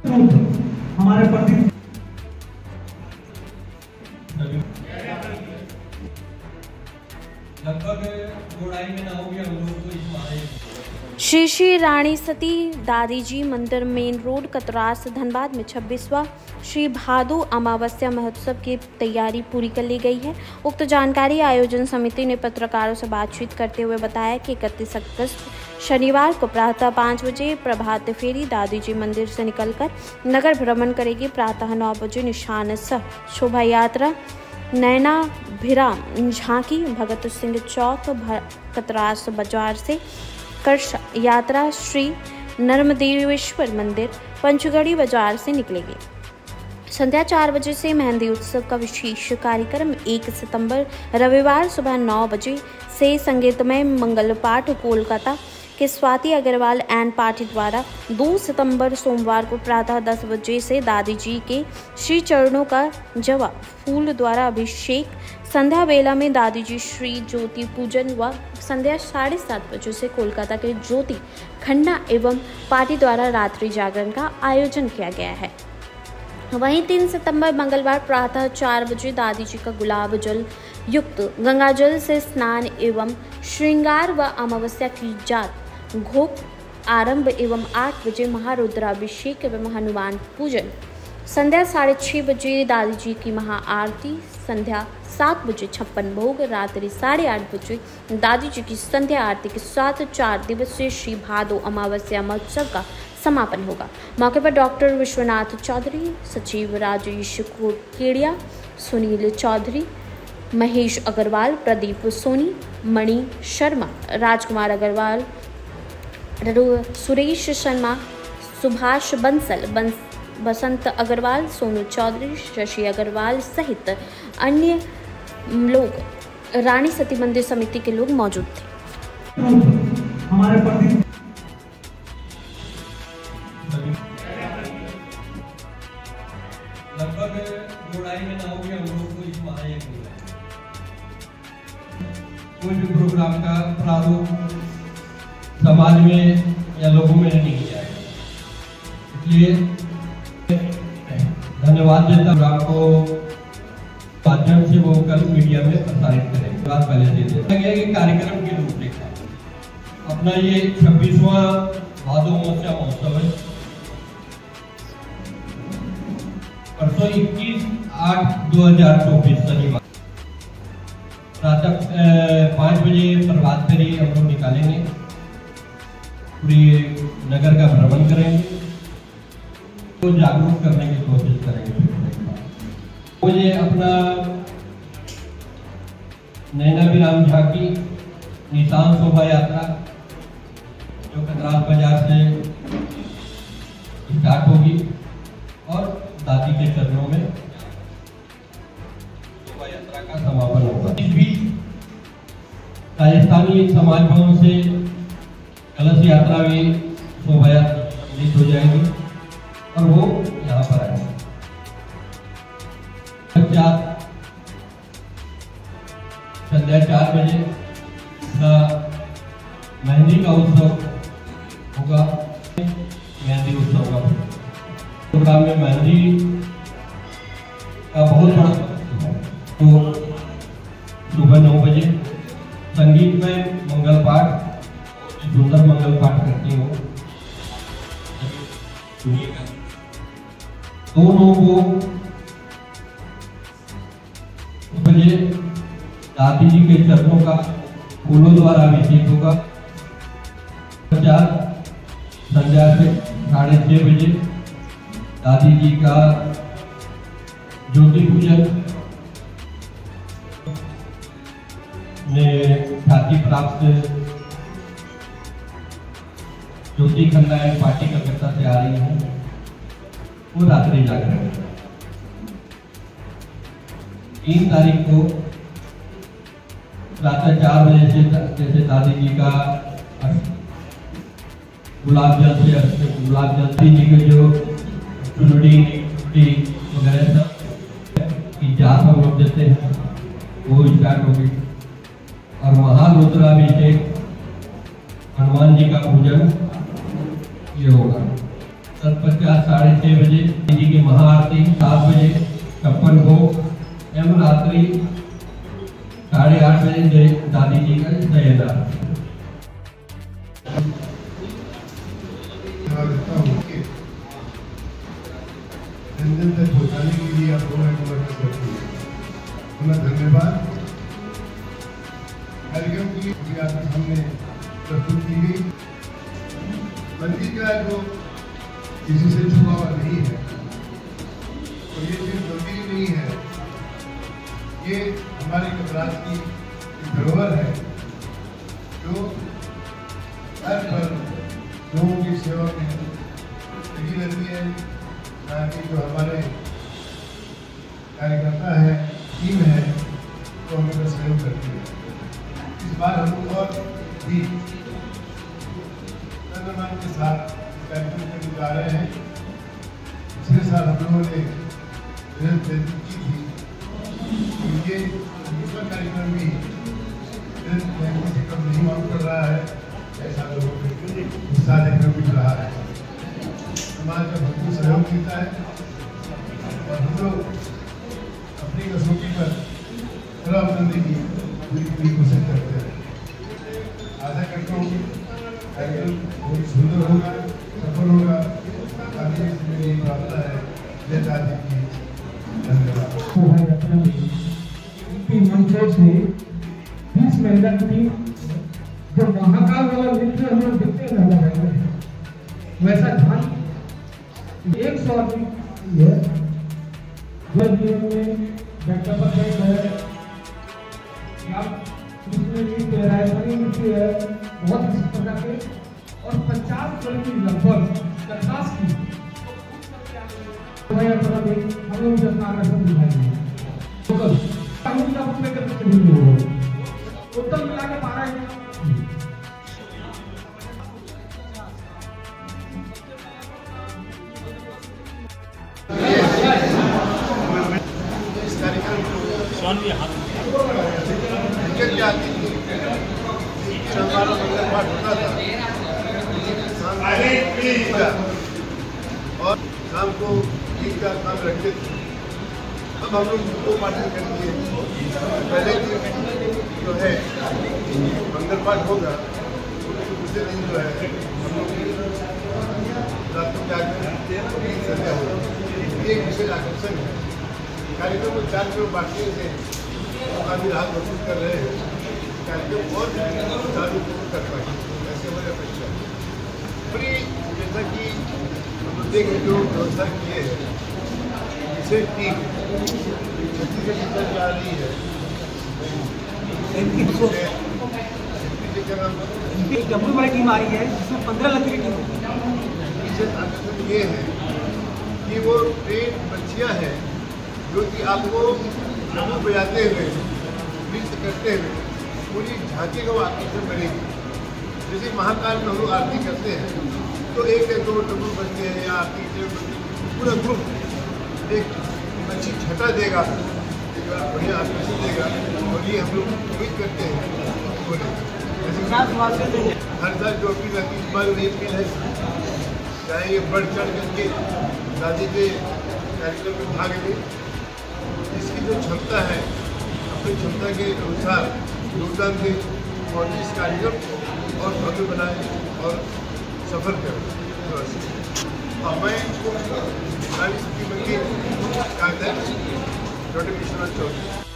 हमारे प्रति लगभग 2-2.5 महीना हो गया हम लोग को इस मारे। श्री श्री रानी सती दादी जी मंदिर मेन रोड कतरास धनबाद में 26वां श्री भादु अमावस्या महोत्सव की तैयारी पूरी कर ली गई है। उक्त जानकारी आयोजन समिति ने पत्रकारों से बातचीत करते हुए बताया कि 31 अगस्त शनिवार को प्रातः 5 बजे प्रभात फेरी दादी जी मंदिर से निकलकर नगर भ्रमण करेगी। प्रातः 9 बजे निशान सह शोभा यात्रा नैनाभिराम झांकी भगत सिंह चौक कतरास बाजार से कर्ष यात्रा श्री नर्मदेश्वर मंदिर पंचगढ़ी बाजार से निकलेगी। संध्या 4 बजे से मेहंदी उत्सव का विशेष कार्यक्रम 1 सितंबर रविवार सुबह 9 बजे से संगीतमय मंगल पाठ कोलकाता के स्वाति अग्रवाल एंड पार्टी द्वारा 2 सितंबर सोमवार को प्रातः 10 बजे से दादी जी के श्री चरणों का जवा फूल द्वारा अभिषेक। संध्या बेला में दादी जी श्री ज्योति पूजन व संध्या 7:30 बजे से कोलकाता के ज्योति खन्ना एवं पार्टी द्वारा रात्रि जागरण का आयोजन किया गया है। वहीं 3 सितंबर मंगलवार प्रातः 4 बजे दादी जी का गुलाब जल युक्त गंगाजल से स्नान एवं श्रृंगार व अमावस्या की जात घोप आरंभ एवं 8 बजे महारुद्राभिषेक एवं हनुमान पूजन। संध्या 6:30 बजे दादी जी की महाआरती। संध्या 7 बजे 56 भोग। रात्रि 8:30 बजे दादी जी की संध्या आरती के साथ 4 दिवसीय श्री भादो अमावस्या महोत्सव का समापन होगा। मौके पर डॉक्टर विश्वनाथ चौधरी, सचिव राजेश कोकेड़िया, सुनील चौधरी, महेश अग्रवाल, प्रदीप सोनी, मणि शर्मा, राजकुमार अग्रवाल, सुरेश शर्मा, सुभाष बंसल, बसंत अग्रवाल, सोनू चौधरी, शशि अग्रवाल सहित अन्य लोग रानी सती मंदिर समिति के लोग मौजूद थे। हमारे प्रति लगभग 2-2.5 महीना हो गया हम लोग को इस मारे। कोई भी प्रोग्राम का प्रारूप समाज में या लोगों में नहीं किया है, इसलिए धन्यवाद देता हूं आपको। माध्यम से वो कल मीडिया में प्रसारित करेंगे। बात पहले दे देता है कि कार्यक्रम की रूपरेखा अपना ये 26वां भादो अमावस्या महोत्सव है। परसों 21/8/2024 शनिवार प्रातः 5 बजे प्रभात फेरी हम लोग निकालेंगे। पूरी नगर का भ्रमण करेंगे, तो जागरूक करने की कोशिश करेंगे। मुझे अपना नैनाभिराम झांकी निशान शोभा यात्रा जो कतरास बाजार से स्टार्ट होगी और दादी के चरणों में शोभा यात्रा का समापन होगा। इस बीच राजस्थानी समाज भवन से कलश यात्रा भी शोभा यात्रा संगीत हो जाएगी और वो यहाँ पर आएगी। संध्या 4 बजे का मेहंदी का उत्सव होगा। मेहंदी उत्सव का प्रोग्राम में मेहंदी का बहुत बड़ा तो सुबह 9 बजे संगीत में मंगल पाठ, सुंदर मंगल पाठ करती हूँ। दोनों को बजे दादी जी के चरणों का फूलों द्वारा अभिषेक होगा। संध्या से 6:30 बजे दादी जी का ज्योति पूजन में ख्याति प्राप्त ज्योति खन्ना पार्टी कलकत्ता से आ रही है, वो रात्रि जागरण। 3 तारीख को प्रातः 4 बजे से जैसे दादी जी का गुलाब जल जी के जो चुनड़ी वगैरह सब की जात हम लोग देते हैं वो स्टार्ट होगी और महारुद्राभिषेक हनुमान जी का पूजन ये होगा। तत्पश्चात 6:30 बजे जी की महाआरती, 7 बजे छप्पन भोग एवं रात्रि 8:30 बजे दादी जी का शयन आरती। जन तक पहुँचाने के लिए आप लोगों को मदद करती है। धन्यवाद। कार्यक्रम की आपके सामने प्रस्तुत की गई मंदिर का जो किसी से छुपा हुआ नहीं है, और ये सिर्फ मंदिर ही नहीं है, ये हमारे कतरास की धरोहर है जो हर पल लोगों की सेवा में लगी रहती है। ताकि जो हमारे कार्यकर्ता है, टीम है, तो हमें सहयोग करती है। इस बार हम लोग और भी तन-मन के साथ कार्यक्रम करने जा रहे हैं। पिछले साल हम लोगों ने की थी, ये दूसरा कार्यक्रम भी से कम नहीं मालूम कर रहा है, ऐसा लोगों को उत्साह देखने को मिल रहा है। समाज का भरपूर सहयोग मिलता है और हम लोग अपनी कसौटी पर खरा उतरने की पूरी कोशिश करते हैं। आशा करता हूँ कार्यक्रम बहुत सुंदर होगा, सफल होगा। आगे मेरी प्रार्थना है। जय दादी की। धन्यवाद। मंचों से 20 मेहनत की जो महाकाल वाला नृत्य हम लोग देखते हैं, वैसा ध्यान 100 आदमी है बहुत इस प्रकार के और 50 करोड़ की लगभग 50 की हम लोग अपना आकर्षण दिखाएंगे। उत्तम मिला के 12 और शाम को गीत का काम रखते थे। अब हम लोग दो पार्टी करती है। पहले दिन जो है मंगल पाठ होगा, दूसरे दिन जो है हम लोग रात को जाकर संध्या होगा। ये एक विशेष आकर्षण है। कार्यक्रम को 4 करोड़ बांटने से काफी राहत महसूस कर रहे हैं। कार्यक्रम और चालू कर पाए, ऐसे हमारी अपेक्षा है। पूरी जैसा कि हम लोग देख जो व्यवस्था की है, विशेष टीम छत्तीसगढ़ जा रही है। डब्ल्यू टीम आ रही है जिसमें 15 लाख की टीम है। विशेष आकर्षण ये है कि वो ट्रेन बच्चियाँ हैं जो कि आपको डब्लू बजाते हुए, नृत्य करते हुए पूरी झांकी का वो आकर्षण बनेगी। जैसे महाकाल में हम लोग आरती करते हैं तो एक या दो डब्लू बजते हैं या आरती पूरा ग्रुप एक अच्छी छटा देगा, एक बढ़िया आकर्षण देगा। और ये हम लोग उम्मीद करते हैं हर साल जो अपील रहती है, इस बार ये अपील है, चाहे ये बढ़ चढ़ करके दादी के कार्यक्रम में भाग ले। इसकी जो क्षमता है, अपनी क्षमता के अनुसार योगदान दें और इस कार्यक्रम को और भव्य बनाए और सफल करें। और मैं नारी शक्ति मंदिर का अध्यक्ष डॉक्टर विश्वनाथ चौधरी।